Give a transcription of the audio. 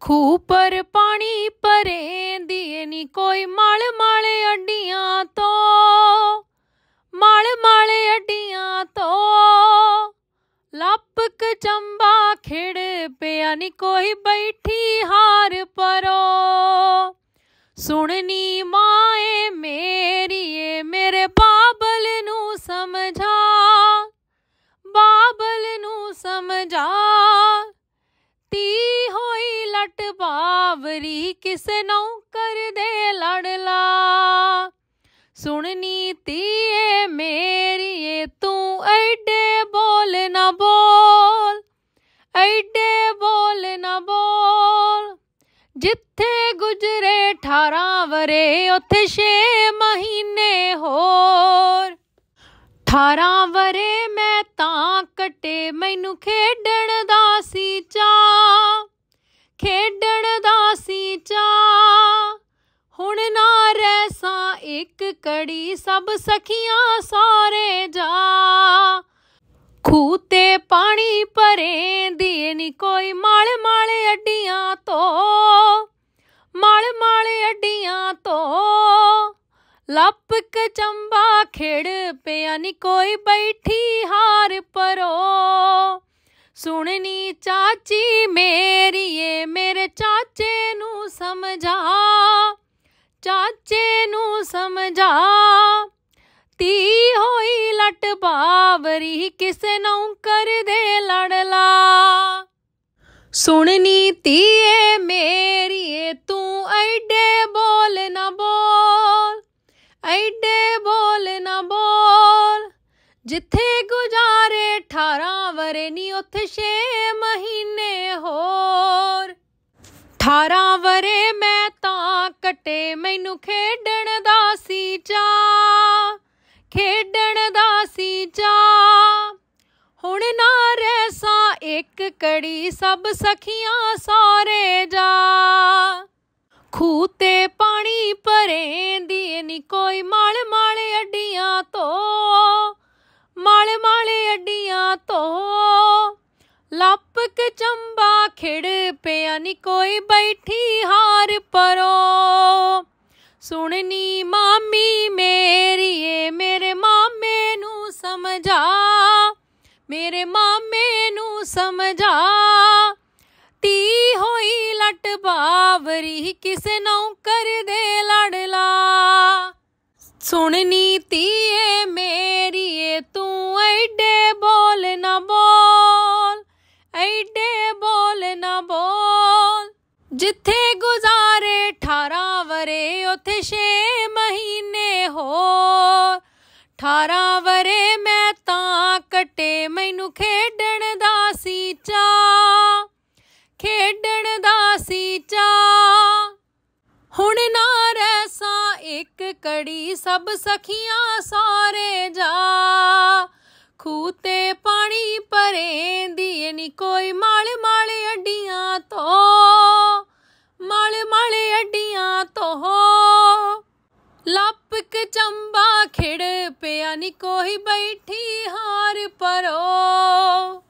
खूह पर पानी भरेंदी नी कोई मल मल अड्डियां तो, मल मल अड्डियां तो। लपक चंबा खिड़ पिया नी कोई बैठी हार परो। सुननी माए मेरी मेरे बाबल नू समझा, बाबल नू समझा। ती होई लट बावरी किस नौकर दे लड़ला। सुननी तीए मेरी तू ऐडे बोल न बोल, ऐडे बोल न बोल। जिथे गुजरे 18 वरे उथे 6 महीने होर। 18 वरे मैं तां कटे मैनू खेडण दा सी चा, खेडण दा सी चा। हुण ना रैसा एक कड़ी सब सखियां सारे जा। खूह ते पानी भरेंदी नी कोई मल मल अड्डियां तो, मल मल अड्डियां तो। लपक चंबा खिड़ पिया नी कोई बैठी हार परो। सुननी चाची मेरी मेरे चाचे नू समझा, चाचे नू समझा। ती होई लट बावरी किस नौकर दे लड़ला। सुननी तीए मेरी तू ऐडे बोल न बोल, ऐडे बोल न बोल। जिथे गुजारे 18 वरे नी उथे 6 महीने होर। 18 वरे मैं तां कटे मैनू खेडण दा सी चा, खेडण दा सी चा। हुण ना रैसा एक कड़ी सब सखियां सारे जा। खूह ते पानी भरेंदी नी कोई मल मल अड्डियां तो, मल मल अड्डियां तो। लपक चंबा खिड़ पिया नी कोई बैठी हार परो। सुननी मामी मेरी मेरे मामे नू समझा, मेरे मामे नू समझा। ती होई लट बावरी किस नौकर दे लड़ला। सुननी तीए मेरी तू ऐडे बोल न बोल, ऐडे बोल न बोल। जिथे गुजारे 18 वरे उथे 6 महीने होर। 18 वरे मैं तां कटे मैनू खेडण दा सी चा, खेडण दा सी चा। हुण ना रैसा एक कड़ी सब सखियां सारे जा। खूह ते पानी भरेंदी नी कोई मल मल अड्डियां तो, मल मल अड्डियां तो। लपक चंबा खिड़ पिया नी कोई बैठी हार परो।